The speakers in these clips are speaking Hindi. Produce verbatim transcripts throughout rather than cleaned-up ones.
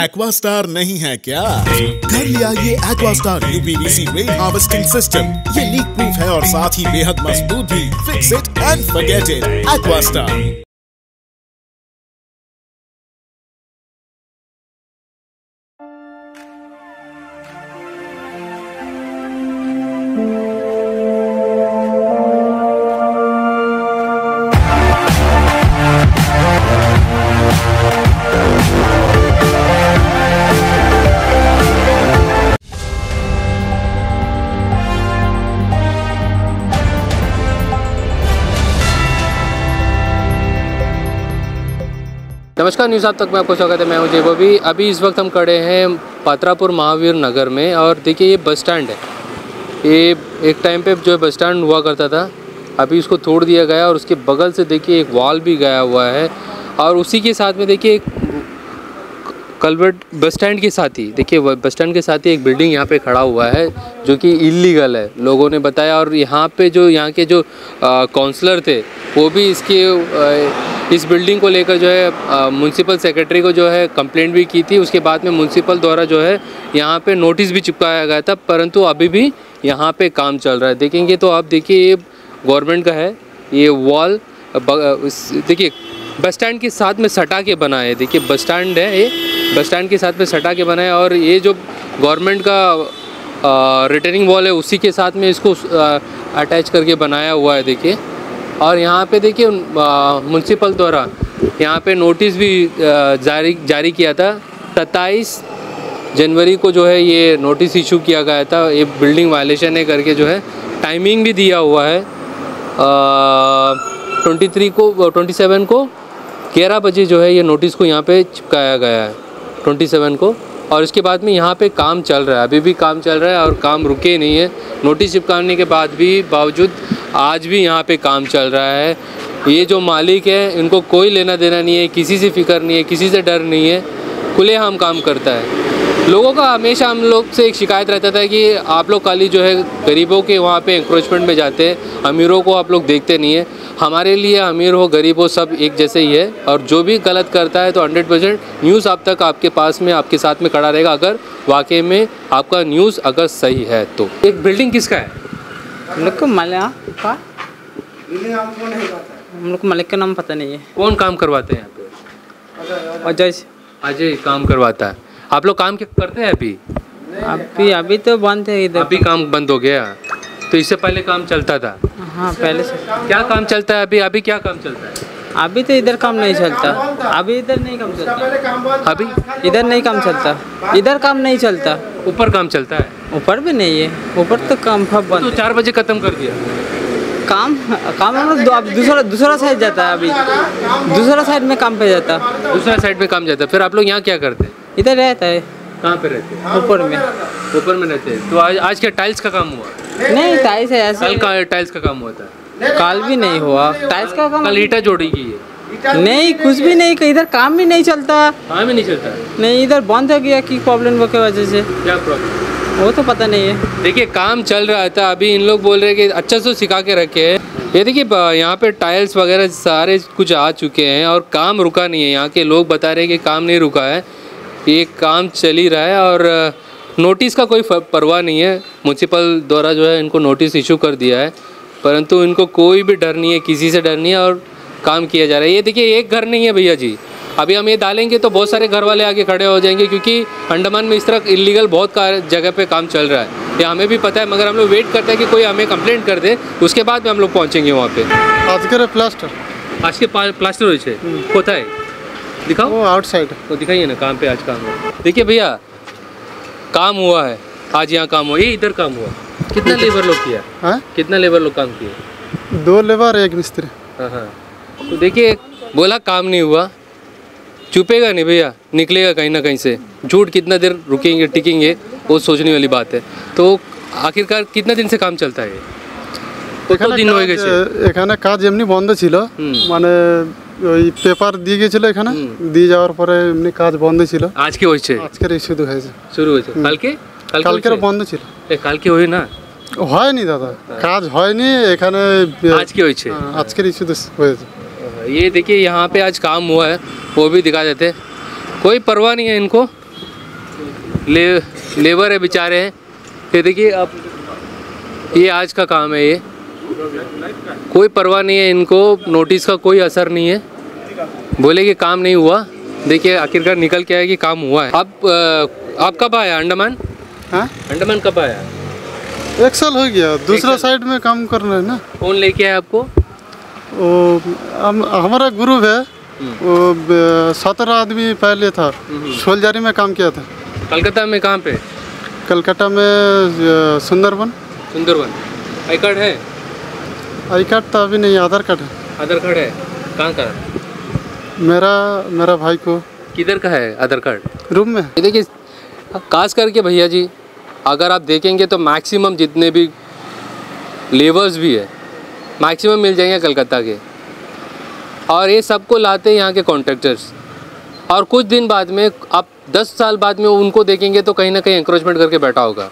एक्वास्टार नहीं है क्या? घर ले आइए Aquastar UPVC rain harvesting system. ये लीक प्रूफ है और साथ ही बेहद मजबूत भी। Fix it and forget it. Aquastar. नमस्कार, न्यूज़ आप तक में आपको स्वागत है। मैं हूं जय बॉबी। अभी इस वक्त हम खड़े हैं पात्रापुर महावीर नगर में और देखिए ये बस स्टैंड है। ये एक टाइम पे जो है बस स्टैंड हुआ करता था, अभी इसको तोड़ दिया गया और उसके बगल से देखिए एक वॉल भी गया हुआ है और उसी के साथ में देखिए एक कल्वर्ट बस स्टैंड के साथ ही देखिए बस स्टैंड के साथ ही एक बिल्डिंग यहाँ पे खड़ा हुआ है जो कि इलीगल है, लोगों ने बताया। और यहाँ पे जो यहाँ के जो काउंसलर थे वो भी इसके आ, इस बिल्डिंग को लेकर जो है म्यूनसिपल सेक्रेटरी को जो है कंप्लेंट भी की थी। उसके बाद में म्यूनसिपल द्वारा जो है यहाँ पे नोटिस भी चिपकाया गया था, परंतु अभी भी यहाँ पे काम चल रहा है। देखेंगे तो आप देखिए ये गवर्नमेंट का है, ये वॉल देखिए बस स्टैंड के साथ में सटा के बना है। देखिए बस स्टैंड है, ये बस स्टैंड के साथ में सटा के बना है और ये जो गवर्नमेंट का रिटर्निंग वॉल है उसी के साथ में इसको अटैच करके बनाया हुआ है। देखिए और यहाँ पे देखिए म्यूनसिपल द्वारा यहाँ पे नोटिस भी जारी जारी किया था। सत्ताईस जनवरी को जो है ये नोटिस इशू किया गया था, ये बिल्डिंग वायलेशन है करके जो है टाइमिंग भी दिया हुआ है। ट्वेंटी थ्री को ट्वेंटी सेवन को ग्यारह बजे जो है ये नोटिस को यहाँ पे चिपकाया गया है ट्वेंटी सेवन को। और इसके बाद में यहाँ पे काम चल रहा है, अभी भी काम चल रहा है और काम रुके नहीं है। नोटिस चिपकाने के बाद भी बावजूद आज भी यहाँ पे काम चल रहा है। ये जो मालिक है इनको कोई लेना देना नहीं है, किसी से फिक्र नहीं है, किसी से डर नहीं है, खुलेआम काम करता है। लोगों का हमेशा हम लोग से एक शिकायत रहता था कि आप लोग खाली जो है गरीबों के वहाँ पे इंक्रोचमेंट में जाते हैं, अमीरों को आप लोग देखते नहीं है। हमारे लिए अमीर हो गरीब हो सब एक जैसे ही है और जो भी गलत करता है तो हंड्रेड परसेंट न्यूज़ आप तक आपके पास में आपके साथ में खड़ा रहेगा, अगर वाकई में आपका न्यूज़ अगर सही है तो। एक बिल्डिंग किसका है? हम लोग को मालिक का हम लोग को मालिक का नाम पता नहीं है। कौन काम करवाते हैं यहाँ पे? अजय अजय काम करवाता है। आप लोग काम क्या करते हैं अभी? अभी अभी तो बंद है इधर। अभी काम बंद हो गया, तो इससे पहले काम चलता था? हाँ पहले से। क्या काम चलता है अभी? अभी क्या काम चलता है? अभी तो इधर काम नहीं चलता, अभी इधर नहीं काम चलता, अभी इधर नहीं काम चलता, इधर काम नहीं चलता। ऊपर काम चलता है? ऊपर भी नहीं है, ऊपर तो काम बंद। तो चार बजे खत्म कर दिया काम काम हम लोग अब दूसरा दूसरा साइड जाता है, अभी दूसरा साइड में काम पे जाता, दूसरा साइड में काम जाता है। फिर आप लोग यहाँ क्या करते हैं? इधर रहता है। कहाँ पे रहते हैं? ऊपर में। ऊपर में रहते हैं। तो आज आज क्या टाइल्स का काम हुआ? नहीं टाइल्स है ऐसे। कल का टाइल्स का काम हुआ था? कल भी नहीं हुआ टाइल्स का काम। कल ईटा जोड़ेगी ये? नहीं कुछ भी नहीं, इधर काम भी नहीं चलता। काम ही नहीं चलता? नहीं इधर बंद हो गया कि प्रॉब्लम की वजह से। क्या प्रॉब्लम वो तो पता नहीं है। देखिए काम चल रहा था, अभी इन लोग बोल रहे हैं कि अच्छा से सिखा के रखे हैं। ये देखिए यहाँ पे टाइल्स वगैरह सारे कुछ आ चुके हैं और काम रुका नहीं है। यहाँ के लोग बता रहे हैं कि काम नहीं रुका है, ये काम चल ही रहा है और नोटिस का कोई परवाह नहीं है। म्यूनसिपल द्वारा जो है इनको नोटिस इशू कर दिया है, परंतु इनको कोई भी डर नहीं है, किसी से डर नहीं है और काम किया जा रहा है। ये देखिए एक घर नहीं है भैया जी, अभी हम ये डालेंगे तो बहुत सारे घर वाले आगे खड़े हो जाएंगे, क्योंकि अंडमान में इस तरह इलीगल बहुत जगह पे काम चल रहा है। ये हमें भी पता है, मगर हम लोग वेट करते हैं कि कोई हमें कंप्लेंट कर दे, उसके बाद में हम लोग पहुँचेंगे वहाँ पे। आज के प्लास्टर आज के प्लास्टर हो छे कोथा है दिखाओ, वो आउटसाइड तो दिखाइए ना काम पे आज काम हुआ। देखिए भैया काम हुआ है आज, यहाँ काम हुआ, ये इधर काम हुआ। कितना लेबर लोग किया? हाँ कितना लेबर लोग काम किया? दो लेबर एक मिस्त्री। हाँ हाँ तो देखिए बोला काम नहीं हुआ, चुपेगा नहीं भैया, निकलेगा कहीं ना कहीं से। झूठ कितना देर रुकेंगे टिकेंगे वो सोचने वाली बात है। तो आखिरकार कितना दिन से काम चलता है? কত দিন হয়ে গেছে? এখানে কাজ এমনি বন্ধ ছিল, মানে ওই পেপার দিয়ে গেছিল এখানে, দিয়ে যাওয়ার পরে এমনি কাজ বন্ধ ছিল। আজকে হয়েছে? আজকের শুরু হয়েছে। শুরু হয়েছে কালকে? কালকে বন্ধ ছিল। এ কালকে হয় না? হয়নি দাদা, কাজ হয়নি এখানে। আজকে হয়েছে? আজকের শুরু হয়েছে। ये देखिए यहाँ पे आज काम हुआ है, वो भी दिखा देते। कोई परवाह नहीं है इनको, ले लेबर है बेचारे हैं। ये देखिए अब ये आज का काम है, ये कोई परवाह नहीं है इनको, नोटिस का कोई असर नहीं है। बोले कि काम नहीं हुआ, देखिए आखिरकार निकल के आया कि काम हुआ है। आप आप कब आया अंडमान? हाँ, अंडमान कब आया? एक साल हो गया। दूसरा साइड में काम कर रहे हैं ना। कौन लेके आया आपको? वो हम, हमारा ग्रुप है, वो सत्रह आदमी पहले था, सोलजारी में काम किया था। कलकत्ता में कहाँ पे? कलकत्ता में सुंदरबन। सुंदरबन। आई कार्ड है? आई कार्ड तो अभी नहीं, आधार कार्ड है। आधार कार्ड है? कहाँ का? मेरा मेरा भाई को। किधर का है आधार कार्ड? रूम में। ये देखिए खास करके भैया जी, अगर आप देखेंगे तो मैक्सिमम जितने भी लेबर्स भी है मैक्सिमम मिल जाएंगे कलकत्ता के, और ये सबको लाते हैं यहाँ के कॉन्ट्रैक्टर्स। और कुछ दिन बाद में आप दस साल बाद में उनको देखेंगे तो कहीं ना कहीं एंक्रोचमेंट करके बैठा होगा,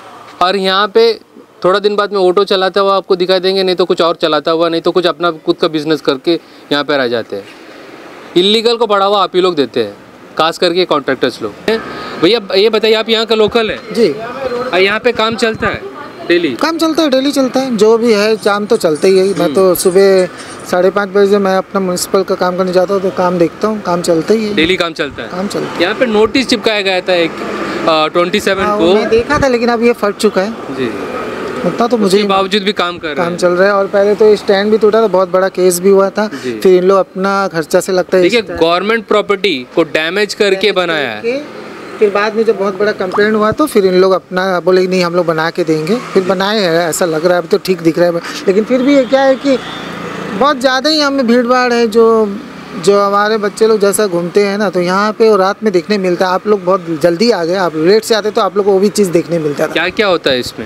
और यहाँ पे थोड़ा दिन बाद में ऑटो चलाता हुआ आपको दिखाई देंगे, नहीं तो कुछ और चलाता हुआ, नहीं तो कुछ अपना खुद का बिजनेस करके यहाँ पे रह जाते हैं। इलीगल को बढ़ावा आप ही लोग देते हैं, खास करके कॉन्ट्रैक्टर्स लोग। भैया ये बताइए, आप यहाँ का लोकल है? जी। यहाँ पे काम चलता है डेली? काम चलता है, डेली चलता है, जो भी है काम तो चलता ही है। मैं तो सुबह साढ़े पाँच बजे मैं अपना म्यूनसिपल का काम करने जाता हूँ, तो काम देखता हूँ, काम चलता ही है। डेली काम चलता है? काम चलता है। यहाँ पे नोटिस चिपकाया गया था एक ट्वेंटी सेवन हाँ, को, मैं देखा था, लेकिन अब ये फट चुका है जी। उतना तो मुझे उसके बावजूद भी काम कर रहे काम हैं। चल रहा है। और पहले तो स्टैंड भी टूटा था, बहुत बड़ा केस भी हुआ था, फिर इन लोग अपना खर्चा से लगता है। देखिए गवर्नमेंट प्रॉपर्टी को डैमेज करके बनाया है, फिर बाद में जब बहुत बड़ा कंप्लेंट हुआ तो फिर इन लोग अपना बोले नहीं हम लोग बना के देंगे, फिर बनाए हैं, ऐसा लग रहा है। अभी तो ठीक दिख रहा है, लेकिन फिर भी ये क्या है कि बहुत ज़्यादा ही हमें भीड़ भाड़ है। जो जो हमारे बच्चे लोग जैसा घूमते हैं ना, तो यहाँ पे और रात में देखने मिलता है। आप लोग बहुत जल्दी आ गए, आप लेट से आते तो आप लोग को वो भी चीज़ देखने मिलता था। क्या क्या होता है इसमें?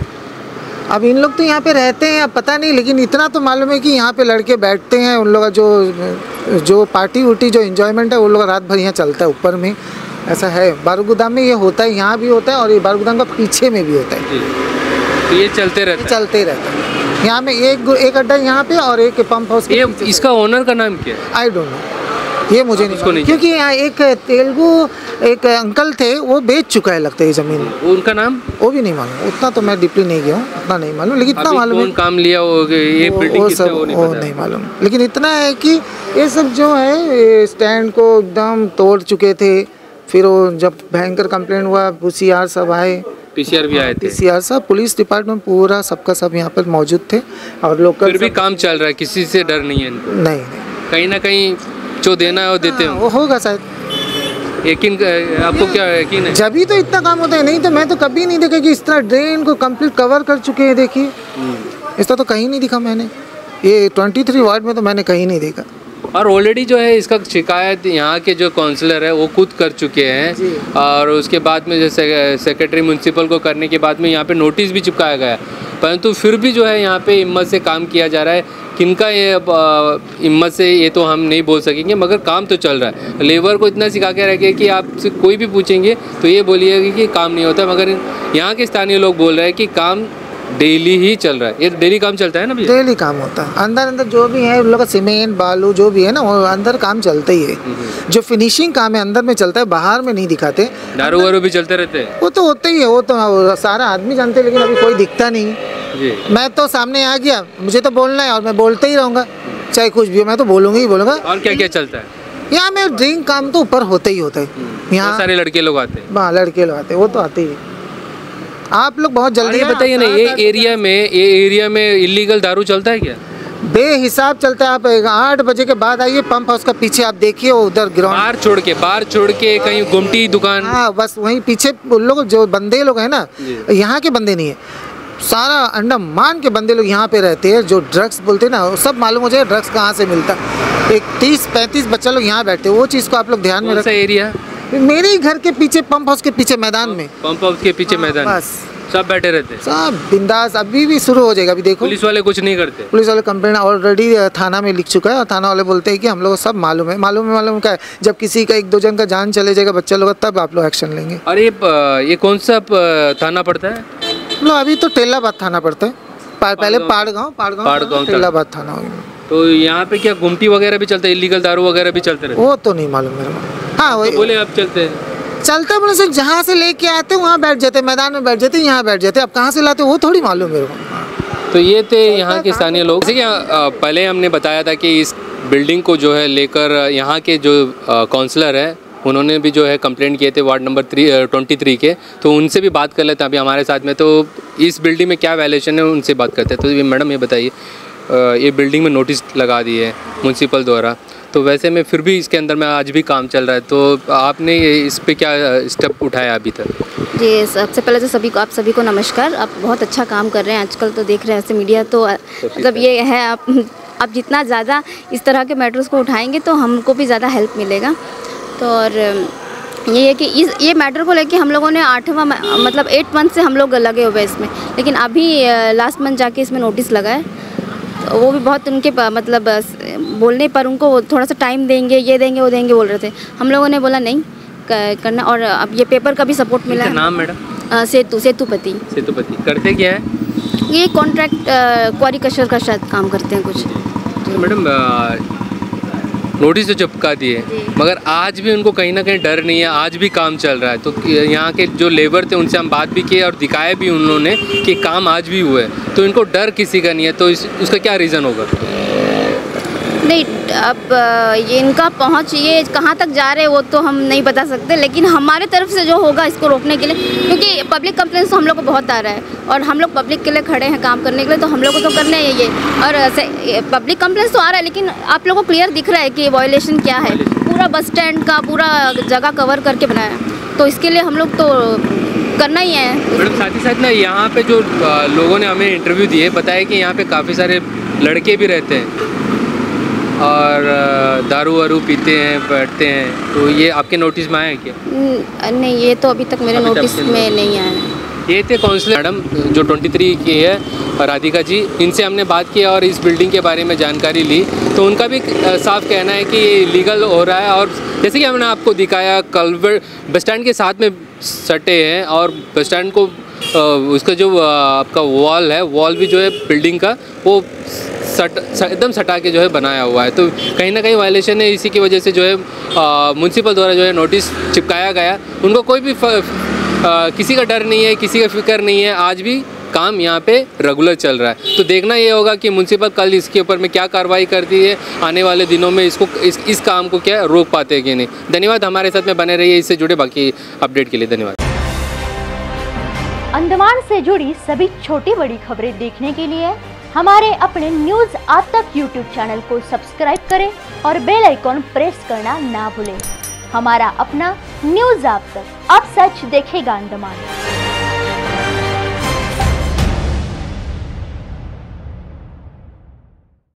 अब इन लोग तो यहाँ पे रहते हैं, अब पता नहीं, लेकिन इतना तो मालूम है कि यहाँ पे लड़के बैठते हैं। उन लोग का जो जो पार्टी उर्टी जो इन्जॉयमेंट है, वो लोग रात भर यहाँ चलता है ऊपर में, ऐसा है। बारूगोदाम में ये होता है, यहाँ भी होता है, और ये बारूगोदाम का पीछे में भी होता है। तो ये चलते रहता है? चलते रहता है। यहाँ में एक एक अड्डा यहाँ पे और एक पंप हाउस। ये इसका ओनर का नाम क्या है? आई डोंट नो, ये मुझे नहीं, नहीं, क्योंकि यहाँ एक तेलुगु एक अंकल थे, वो बेच चुका है लगता है ये जमीन। उनका नाम? वो भी नहीं मालूम, उतना तो मैं डीपली नहीं गया हूँ, उतना नहीं मालूम, लेकिन इतना मालूम है काम लिया हो, ये बिल्डिंग वो किससे सब वो नहीं वो पता नहीं मालूम, लेकिन इतना है कि ये सब जो है स्टैंड को एकदम तोड़ चुके थे। फिर वो जब भयंकर कंप्लेंट हुआ, पीसीआर सब आए, पीसीआर भी आए थे, पीसीआर सब, पुलिस डिपार्टमेंट पूरा सबका सब यहाँ पर मौजूद थे, और लोकल फिर भी काम चल रहा है, किसी से डर नहीं है? नहीं नहीं, कहीं ना कहीं जो देना है वो देते हाँ, हो। वो होगा शायद। यकीन आपको क्या यकीन है? जब ही तो इतना काम होता है, नहीं तो मैं तो कभी नहीं देखा कि इस तरह ड्रेन को कंप्लीट कवर कर चुके हैं। देखिए इस तरह तो कहीं नहीं दिखा मैंने, ये तेईस वार्ड में तो मैंने कहीं नहीं देखा। और ऑलरेडी जो है इसका शिकायत यहाँ के जो काउंसलर है वो खुद कर चुके हैं, और उसके बाद में जैसे सेक्रेटरी म्यूनसिपल को करने के बाद में यहाँ पे नोटिस भी चिपकाया गया, परंतु फिर भी जो है यहाँ पे हिम्मत से काम किया जा रहा है। किनका ये हिम्मत से ये तो हम नहीं बोल सकेंगे, मगर काम तो चल रहा है। लेबर को इतना सिखा के रखे कि आपसे कोई भी पूछेंगे तो ये बोलिएगा कि काम नहीं होता, मगर यहाँ के स्थानीय लोग बोल रहे हैं कि काम डेली ही चल रहा है। ये डेली काम चलता है ना भैया? डेली काम होता है, अंदर अंदर जो भी है उन लोग का सीमेंट बालू जो भी है ना, वो अंदर काम चलता ही है। जो फिनिशिंग काम है अंदर में चलता है, बाहर में नहीं दिखाते। दारू वारू भी चलते रहते हैं? वो तो होता ही है, वो तो सारा आदमी जानते हैं, लेकिन अभी कोई दिखता नहीं जी। मैं तो सामने आ गया, मुझे तो बोलना है और मैं बोलते ही रहूँगा, चाहे कुछ भी हो, मैं तो बोलूँगा ही बोलूँगा। और क्या क्या चलता है यहाँ में? ड्रिंक काम तो ऊपर होता ही होता है, यहाँ सारे लड़के लोग आते हैं। हाँ लड़के लोग आते हैं, वो तो आते ही। आप लोग बहुत जल्दी बताइए ना, ये एरिया में ये एरिया में इलीगल दारू चलता है क्या? बेहिसाब चलता है। आप आठ बजे के बाद आइए, पंप हाउस का पीछे आप देखिए, उधर ग्राउंड बार छोड़ के बार छोड़ के कहीं गुमटी दुकान, हाँ बस वहीं पीछे उन लोग जो बंदे लोग हैं ना, यहाँ के बंदे नहीं है, सारा अंडमान के बंदे लोग यहाँ पे रहते हैं। जो ड्रग्स बोलते हैं ना, वो सब मालूम हो जाए ड्रग्स कहाँ से मिलता है। एक तीस पैंतीस बच्चा लोग यहाँ बैठे, वो चीज़ को आप लोग ध्यान में रखें। एरिया मेरे ही घर के पीछे, पंप हाउस के पीछे मैदान में, पंप हाउस के पीछे मैदान, बस सब बैठे रहते हैं, सब बिंदास। अभी भी शुरू हो जाएगा, अभी देखो। पुलिस वाले कुछ नहीं करते? पुलिस वाले कंप्लेंट ऑलरेडी थाना में लिख चुका है, और थाना वाले बोलते हैं कि हम लोग को सब मालूम है। मालूम है मालूम क्या है, जब किसी का एक दो जन का जान चले जाएगा बच्चा लोग, तब आप लोग एक्शन लेंगे। और ये ये कौन सा थाना पड़ता है? लो अभी तो टेलाबाद थाना पड़ता है, पहले पाड़गांव पाड़गांव टेलाबाद थाना हो गया। तो यहाँ पे क्या गुमटी वगैरह भी चलता है, इलीगल दारू वगैरह भी चलते रहते? वो तो नहीं मालूम मेरे को। हाँ वही बोले आप चलते हैं चलते बड़े से जहाँ से लेके आते वहाँ बैठ जाते, मैदान में बैठ जाते, यहाँ बैठ जाते। अब कहाँ से लाते वो थोड़ी मालूम मेरे को। तो ये थे यहाँ के स्थानीय लोग। जैसे कि पहले हमने बताया था कि इस बिल्डिंग को जो है लेकर यहाँ के जो काउंसलर है उन्होंने भी जो है कंप्लेंट किए थे ward number three twenty three के, तो उनसे भी बात कर लेते हैं अभी हमारे साथ में। तो इस बिल्डिंग में क्या वैल्यूएशन है उनसे बात करते हैं। तो मैडम ये बताइए, ये बिल्डिंग में नोटिस लगा दिए है म्यूनसिपल द्वारा, तो वैसे में फिर भी इसके अंदर में आज भी काम चल रहा है, तो आपने इस पे क्या स्टेप उठाया अभी तक? जी, सबसे पहले तो सभी को आप सभी को नमस्कार। आप बहुत अच्छा काम कर रहे हैं आजकल, तो देख रहे हैं ऐसे मीडिया, तो मतलब ये है आप आप जितना ज़्यादा इस तरह के मैटर्स को उठाएंगे तो हमको भी ज़्यादा हेल्प मिलेगा। तो और ये है कि इस ये मैटर को लेके हम लोगों ने आठवां मतलब एट मंथ से हम लोग लगे हुए इसमें, लेकिन अभी लास्ट मंथ जाके इसमें नोटिस लगा है। तो वो भी बहुत उनके मतलब बोलने पर उनको थोड़ा सा टाइम देंगे, ये देंगे, वो देंगे बोल रहे थे। हम लोगों ने बोला नहीं करना, और अब ये पेपर का भी सपोर्ट मिला है। नाम मैडम? सेतु सेतुपति। सेतुपति करते क्या है? ये कॉन्ट्रैक्ट क्वारी कशर का शायद काम करते हैं कुछ। तो मैडम नोटिस तो चिपका दिए, मगर आज भी उनको कहीं ना कहीं डर नहीं है, आज भी काम चल रहा है। तो यहाँ के जो लेबर थे उनसे हम बात भी किए और दिखाया भी उन्होंने कि काम आज भी हुआ है, तो इनको डर किसी का नहीं है। तो इस, उसका क्या रीज़न होगा? नहीं, अब ये इनका पहुंच ये कहाँ तक जा रहे हैं वो तो हम नहीं बता सकते, लेकिन हमारे तरफ से जो होगा इसको रोकने के लिए, क्योंकि पब्लिक कंप्लेंट्स तो हम लोग को बहुत आ रहा है और हम लोग पब्लिक के लिए खड़े हैं काम करने के लिए, तो हम लोग को तो करना है ये। और पब्लिक कंप्लेंट्स तो आ रहा है, लेकिन आप लोगों को क्लियर दिख रहा है कि वायलेशन क्या है। पूरा बस स्टैंड का पूरा जगह कवर करके बनाया, तो इसके लिए हम लोग तो करना ही है। मैडम साथ ही साथ ना यहाँ पे जो लोगों ने हमें इंटरव्यू दिए बताया कि यहाँ पे काफ़ी सारे लड़के भी रहते हैं और दारू वारू पीते हैं, बैठते हैं, तो ये आपके नोटिस में आया है क्या? नहीं, ये तो अभी तक मेरे नोटिस में नहीं आया है। ये थे काउंसलर मैडम जो तेईस की है राधिका जी, इनसे हमने बात की और इस बिल्डिंग के बारे में जानकारी ली। तो उनका भी साफ कहना है कि ये लीगल हो रहा है, और जैसे कि हमने आपको दिखाया कल्वर्ट बस स्टैंड के साथ में सटे हैं और बस स्टैंड को उसका जो आपका वॉल है, वॉल भी जो है बिल्डिंग का वो सट एकदम सटा के जो है बनाया हुआ है। तो कहीं ना कहीं वायलेशन है, इसी की वजह से जो है म्यूनसिपल द्वारा जो है नोटिस चिपकाया गया। उनको कोई भी फ, आ, किसी का डर नहीं है, किसी का फिक्र नहीं है, आज भी काम यहाँ पे रेगुलर चल रहा है। तो देखना ये होगा कि म्यूनसिपल कल इसके ऊपर में क्या कार्रवाई करती है, आने वाले दिनों में इसको इस, इस काम को क्या रोक पाते हैं कि नहीं। धन्यवाद, हमारे साथ में बने रहिए, इससे जुड़े बाकी अपडेट के लिए धन्यवाद। अंडमान से जुड़ी सभी छोटी बड़ी खबरें देखने के लिए हमारे अपने न्यूज आज तक यूट्यूब चैनल को सब्सक्राइब करें और बेल आइकॉन प्रेस करना ना भूलें। हमारा अपना न्यूज आज तक, अब सच देखेगा अंडमान।